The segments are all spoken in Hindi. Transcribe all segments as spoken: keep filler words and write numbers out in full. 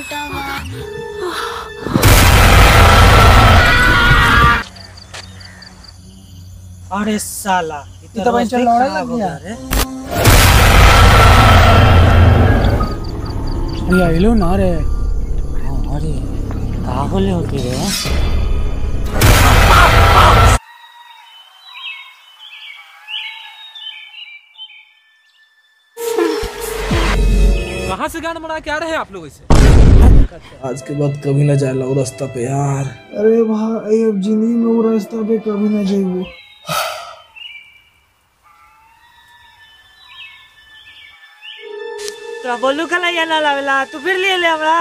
अरे साला इतना बंचन लौड़ा लग गया रे। भैया इलो ना रे। अरे का बोले होती रे। कहाँ से गाना बना के आ रहे हैं आप लोग इसे? आज के बाद कभी न जाए लो रास्ता पे यार। अरे भाई अब जिंदगी में वो रास्ता पे कभी न जाइबो। तो बोलू कला या ना लावेला तू फिर ले ले हमरा।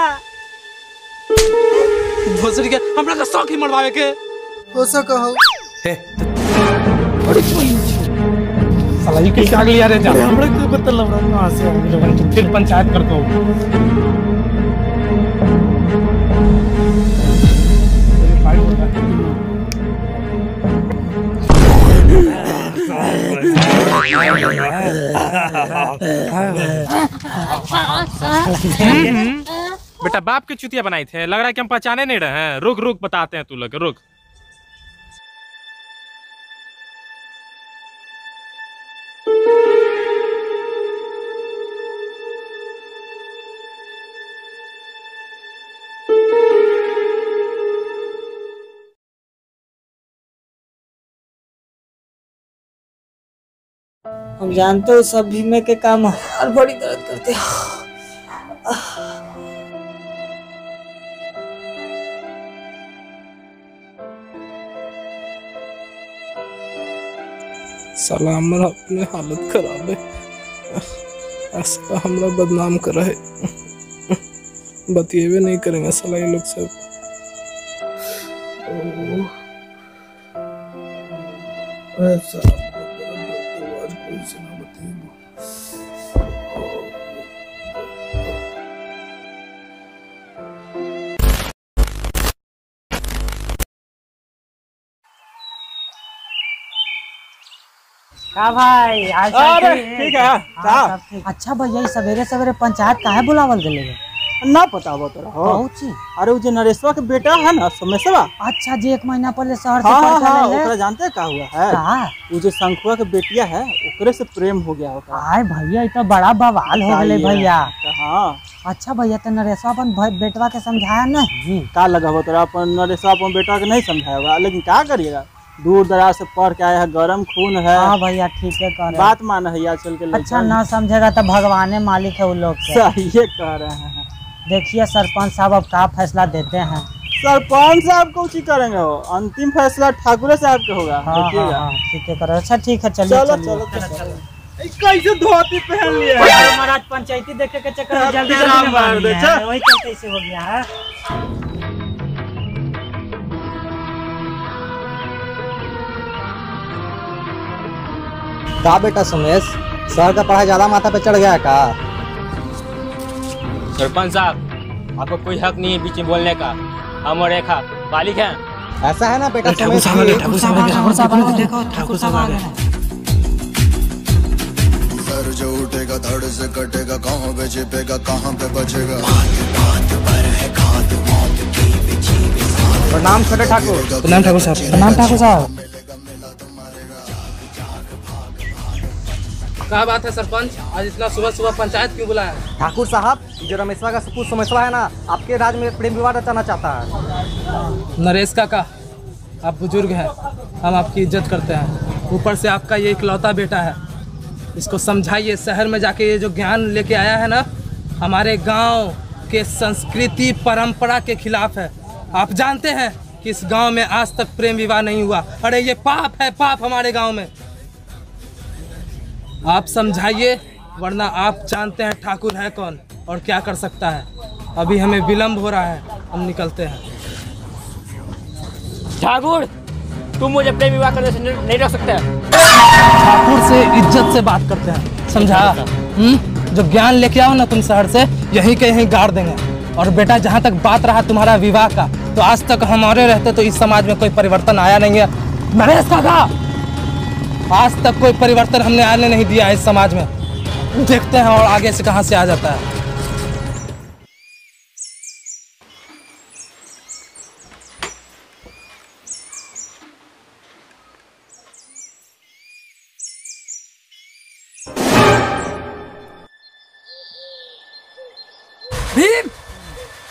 भोसड़ी के हमरा का शौक ही मरवावे के। हो सका हो। साला ये कैसे आग लिया रे जा। हमरा के पता लग रहा है वहां से हम लोग तो फिर पंचायत कर दो। बेटा बाप के चुतिया बनाए थे, लग रहा है कि हम पहचाने नहीं रहे हैं। रुक रुक बताते हैं तू लोग, रुक। हम जानते हो सब भीमे के काम और बड़ी दर्द करते हैं। साला हमरा अपने हालत खराब है। ऐसा हमरा बदनाम कर रहे। बतिएबे नहीं करेंगे साला ये लोग सब। ऐसा का भाई आज अरे ठीक है का। अच्छा भैया सवेरे सवेरे पंचायत काहे बुलावल गेले ना पता बा तोरा हो। बहुत ची अरे वो जो नरेशवा के बेटा है ना सोमेशवा। अच्छा जी एक महीना पहले शहर से हाँ पढ़ के हाँ आइले। ओकरा जानते का हुआ है। का वो जो शंखुआ के बेटिया है ओकरे से प्रेम हो गया होगा। आय भैया ये तो बड़ा बवाल हो गेले भैया। हाँ अच्छा भैया तो नरेशवा अपन भाई बेटवा के समझाया नहीं का लगा हो तोरा अपन नरेशवा अपन बेटा के नहीं समझाया होगा, लेकिन क्या करिएगा दूर दराज से पढ़ के आया है, गरम खून है। हाँ भैया ठीक है कह रहे बात मान है आजकल के। अच्छा ना समझेगा तो भगवान मालिक है उन लोग के। सही कह रहे हैं। देखिए सरपंच साहब अब का फैसला देते हैं। सरपंच साहब को की करेंगे हो, अंतिम फैसला ठाकुर साहब के होगा। हाँ हाँ हाँ ठीक है करो। अच्छा ठीक है चलिए चलो चलो चलो। कैसे धोती पहन लिए महाराज पंचायती देखे के चक्कर में जल्दी जल्दी मार दे। वही चलते ऐसे हो गया है। का बेटा सुमेश सर का पढ़ाई ज्यादा माथा पे चढ़ गया का? सरपंच साहब आपको कोई हक नहीं है बीच में बोलने का। हम और रेखा बालिक हैं। ऐसा है ना बेटा सुमेश। ठाकुर साहब देखो ठाकुर साहब आ गए। सर जो उठेगा धड़ से कटेगा, कहाँ पे छिपेगा कहाँ पे बचेगा। प्रणाम छोटे ठाकुर। प्रणाम ठाकुर साहब। प्रणाम ठाकुर साहब। क्या बात है सरपंच, आज इतना सुबह सुबह पंचायत क्यों बुलाया? ठाकुर साहब जो रमेशवा का सपूत सोमेशवा है ना आपके राज्य में प्रेम विवाद रचाना चाहता है। नरेश काका आप बुजुर्ग हैं, हम आपकी इज्जत करते हैं। ऊपर से आपका ये इकलौता बेटा है, इसको समझाइए। शहर में जाके ये जो ज्ञान लेके आया है ना हमारे गांव के संस्कृति परंपरा के खिलाफ है। आप जानते हैं कि इस गांव में आज तक प्रेम विवाह नहीं हुआ। अरे ये पाप है, पाप हमारे गांव में। आप समझाइए वरना आप जानते हैं ठाकुर है कौन और क्या कर सकता है। अभी हमें विलंब हो रहा है, हम निकलते हैं। ठाकुर तुम मुझे प्रेम विवाह करने से नहीं रोक सकते। ठाकुर से इज्जत से बात करते हैं, समझा? हम्म जो ज्ञान लेके आओ ना तुम शहर से यहीं के यहीं गाड़ देंगे। और बेटा जहाँ तक बात रहा तुम्हारा विवाह का, तो आज तक हमारे रहते तो इस समाज में कोई परिवर्तन आया नहीं है। नरेश काका आज तक कोई परिवर्तन हमने आने नहीं दिया है इस समाज में। देखते हैं और आगे से कहां से आ जाता है।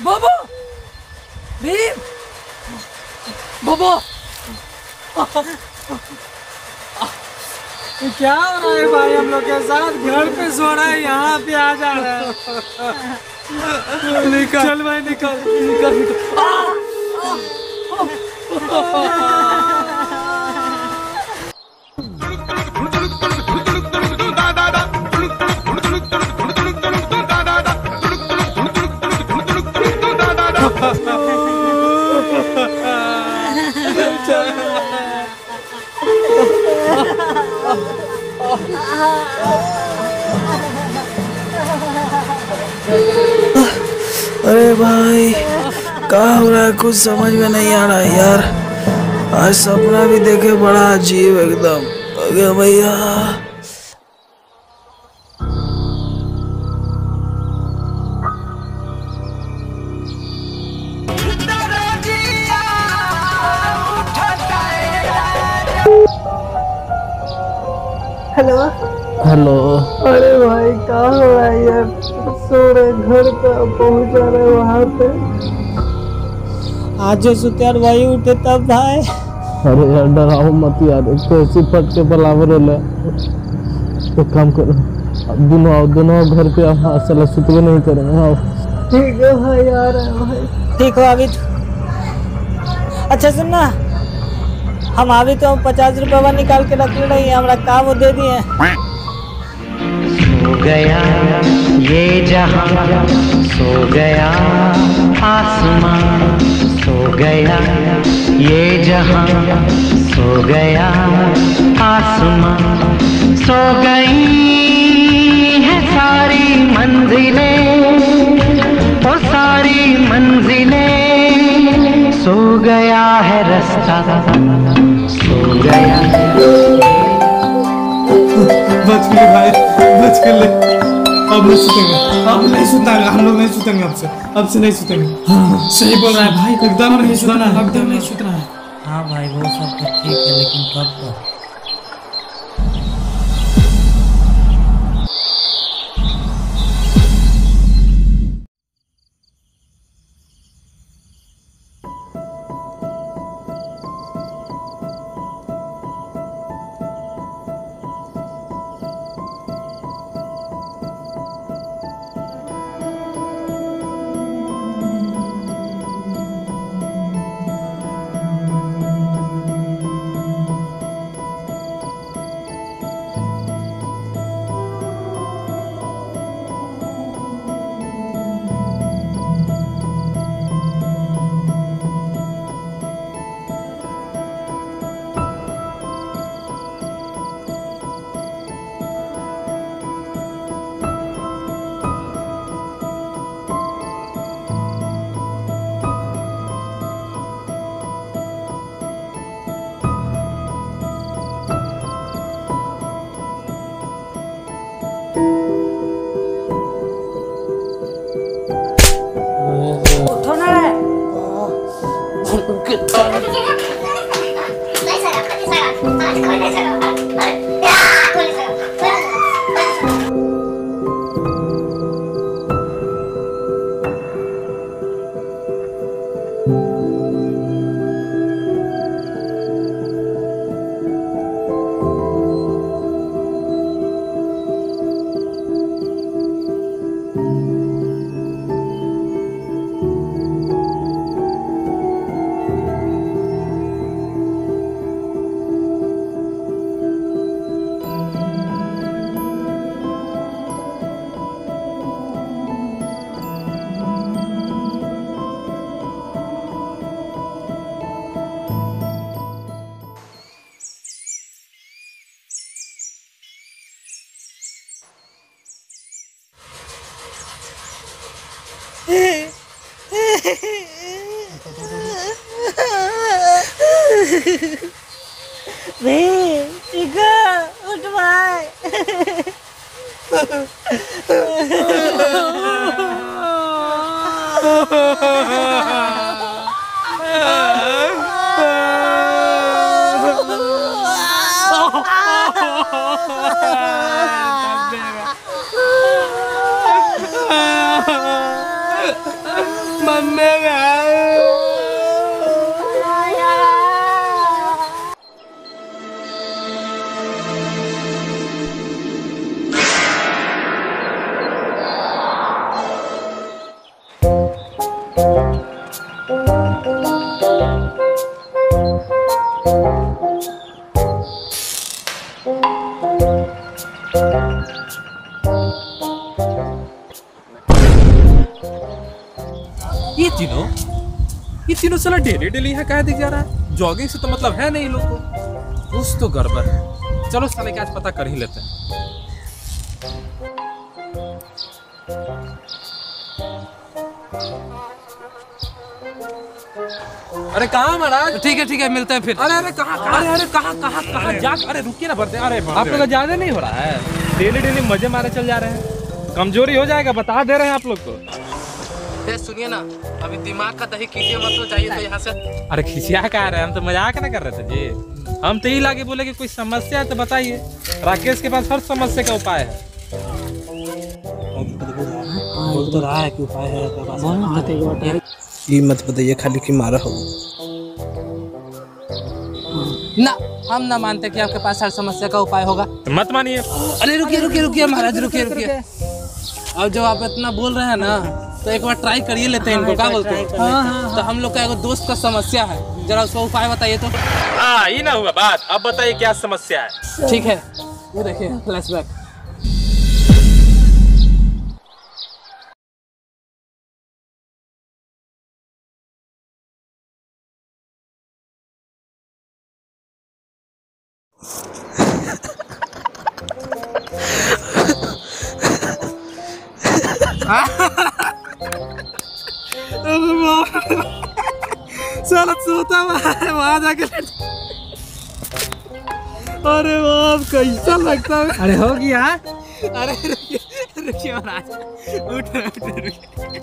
बाबा भीम बाबा क्या हो रहा है भाई हम लोग के साथ? घर पे सो रहा है, यहाँ पे आ जा रहा है। निकल चल भाई निकल निकल निकल। आ! अरे भाई क्या हो रहा है? कुछ समझ में नहीं आ रहा है यार। आज सपना भी देखे, बड़ा अजीब एकदम। अगे भैया हेलो हेलो। अरे भाई क्या हो रहा है यार? सो रहे घर पे, पहुंच जा रहे वहाँ पे। आज जो सुते यार वही उठे तब भाई। अरे यार डराओ मत यार, एक तो ऐसी फट के बलावर ले। एक काम करो, अब दोनों आओ, दोनों आओ घर पे। हाँ चलो सुतवे नहीं करेंगे। आओ। ठीक है भाई, आ रहे हैं भाई। ठीक हो अभी तो। अच्छा सुनना, हम अभी तो पचास रुपया निकाल के रख ले रही है, हमारा काम वो दे दिए। सो गया ये जहां, सो गया आसमां, सो गया ये जहां, सो गया आसमां, सो गई है सारी मंजिलें, ओ सारी मंजिलें, सो गया है रास्ता, सो गया। बच के भाई, बच के ले। अब नहीं सुतेंगे, अब नहीं सुतेंगे, हम लोग नहीं सुतेंगे अब से, अब से नहीं सुतेंगे। हाँ, सही बोल रहा है भाई, एकदम नहीं सुतना है, एकदम नहीं सुतना है। हाँ भाई वो सब तो ठीक है, लेकिन कब तक? उठ भाई। चलेगा। ये तीनों ये तीनों साला डेली डेली यहाँ कहा दिख जा रहा है। जॉगिंग से तो मतलब है नहीं लोग को, कुछ तो गड़बड़ है। चलो साले क्या आज पता कर ही लेते हैं। अरे कहाँ महाराज? ठीक है ठीक है मिलते हैं फिर। अरे अरे कहाँ अरे अरे कहाँ कहाँ कहाँ जा? अरे रुकिए ना बढ़ते। अरे आप लोग ज्यादा नहीं हो रहा है? डेली डेली मजे मारे चल जा रहे हैं, कमजोरी हो जाएगा, बता दे रहे हैं आप लोग को। सुनिए ना, अभी दिमाग का दही कीजिए मत तो चाहिए तो यहाँ से। अरे खिसिया कह रहे हैं, हम तो मजाक ना कर रहे थे जी। हम तो यही लाके बोले कि कोई समस्या है तो बताइए, राकेश के पास हर समस्या का उपाय है। बोल तो रहा है कि उपाय है। ये मत बताइए खाली कि मारा हो ना, हम ना मानते कि आपके पास हर समस्या का उपाय होगा। तो मत मानिए। अरे रुकिए रुकिए रुकिए महाराज, रुकिए रुकिए। अब जब आप इतना बोल रहे हैं ना तो एक बार ट्राई करिए लेते हैं इनको, क्या बोलते हैं? तो हम लोग का एक दोस्त का समस्या है, जरा उसका उपाय बताइए तो। हाँ ये ना हुआ बात, अब बताइए क्या समस्या है। ठीक है, वो देखिए फ्लैशबैक। साला सोता है वहां जाके। अरे बाप कैसा लगता है। अरे हो गया। अरे रुकिए रुकिए महाराज, उठ उठ रुकिए।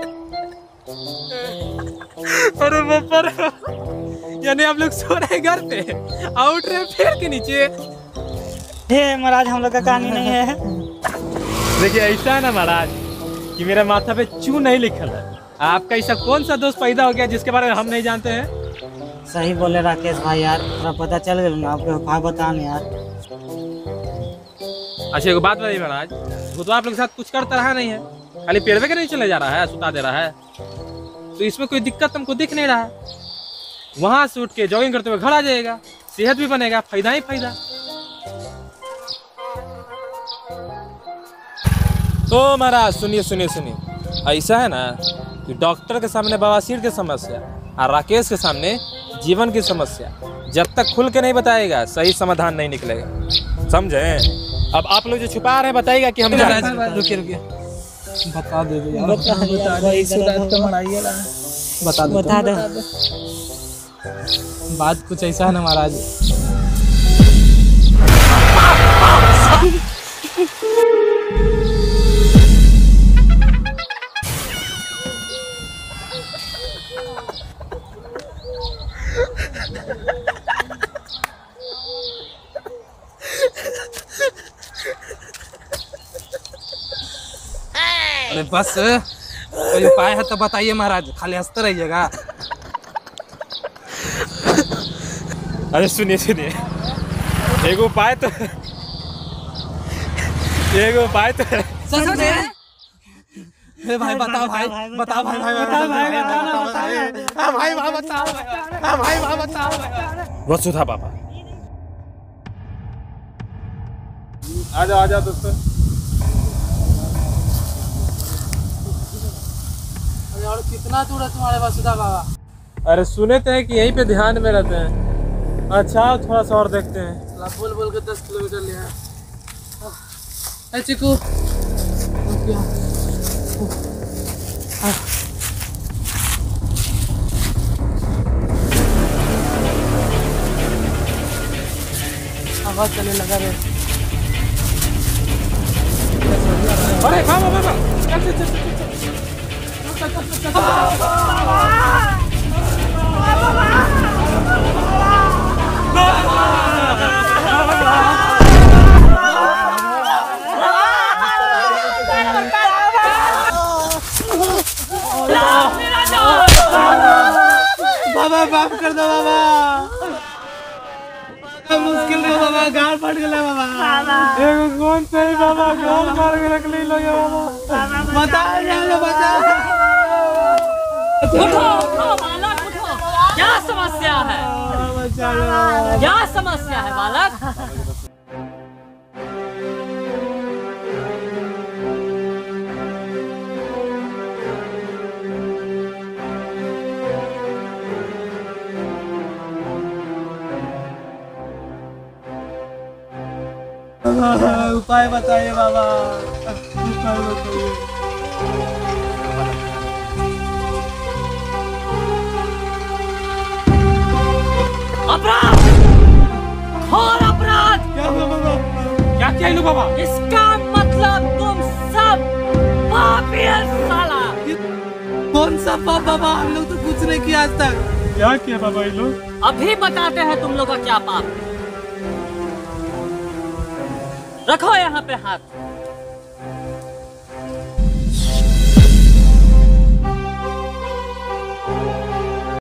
अरे बाप रे, यानी आप लोग सो रहे घर पे और उठ रहे पेड़ के नीचे। हे महाराज, हम लोग का कहानी नहीं है। देखिए ऐसा है ना महाराज कि मेरा माथा पे चू नहीं लिखल है। आपका ऐसा कौन सा दोस्त पैदा हो गया जिसके बारे में हम नहीं जानते हैं? सही बोले राकेश भाई यार, थोड़ा पता चल गया ना आपको, कहा बताने यार। अच्छा एक बात बताइए महाराज, वो तो आप लोग के साथ कुछ करता रहा नहीं है, खाली पेड़वे के नहीं चले जा रहा है, सुता दे रहा है, तो इसमें कोई दिक्कत हमको दिख नहीं रहा है। वहां से उठ के जॉगिंग करते हुए घर आ जाएगा, सेहत भी बनेगा, फायदा ही फायदा। तो महाराज सुनिए सुनिए सुनिए, ऐसा है ना कि डॉक्टर के सामने बवासीर की समस्या और राकेश के सामने जीवन की समस्या, जब तक खुल के नहीं बताएगा सही समाधान नहीं निकलेगा, समझे? अब आप लोग जो छुपा रहे हैं बताइएगा कि हम रुकिए रुकिए बता दे बता दो बता दो। बात कुछ ऐसा है ना महाराज, अरे बस कोई उपाय है तो बताइए महाराज, खाली हंसते रहिएगा। अरे सुनिए सुनिए, एक उपाय तो एक उपाय तो सच में? हे भाई बताओ भाई, बताओ भाई भाई बताओ भाई बताओ भाई भाई बताओ भाई भाई बताओ। वसुधा पापा, आ जाओ आ जाओ दोस्तों। और कितना दूर है तुम्हारे वसुधा बाबा? अरे सुने थे कि यहीं पे ध्यान में रहते हैं। अच्छा थोड़ा सा और देखते हैं। बोल बोल के दस किलोमीटर लिया है। चिकू हवा चलने लगा रे। अरे बाबा बाबा चल चल चल मेरा मुश्किल में बाबा गाल फट गया बाबा। एगो कौन सही बाबा गाल मार के रख ली लो ये बाबा। बता जाओ बता। उठो उठो बालक उठो। क्या समस्या है? क्या समस्या है बालक? उपाय बताइए बाबा, उपाय बताइए। अपराध, घोर अपराध। क्या हुआ बाबा? क्या किया इन लोग बाबा? इसका मतलब तुम सब पापी हो साला। कौन सा पाप बाबा? हम लोग तो कुछ नहीं किया आज तक। क्या किया बाबा ये लोग? अभी बताते हैं तुम लोग का क्या पाप। रखो यहाँ पे हाथ।